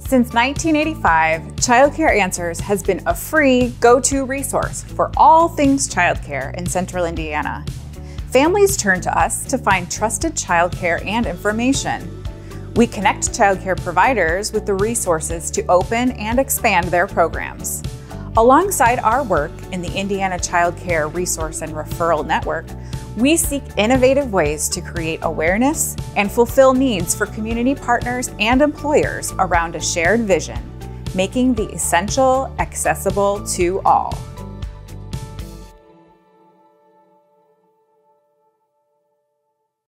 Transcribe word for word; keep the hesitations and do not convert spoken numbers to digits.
Since nineteen eighty-five, Childcare Answers has been a free go-to resource for all things childcare in Central Indiana. Families turn to us to find trusted childcare and information. We connect childcare providers with the resources to open and expand their programs. Alongside our work in the Indiana Childcare Resource and Referral Network, we seek innovative ways to create awareness and fulfill needs for community partners and employers around a shared vision, making the essential accessible to all.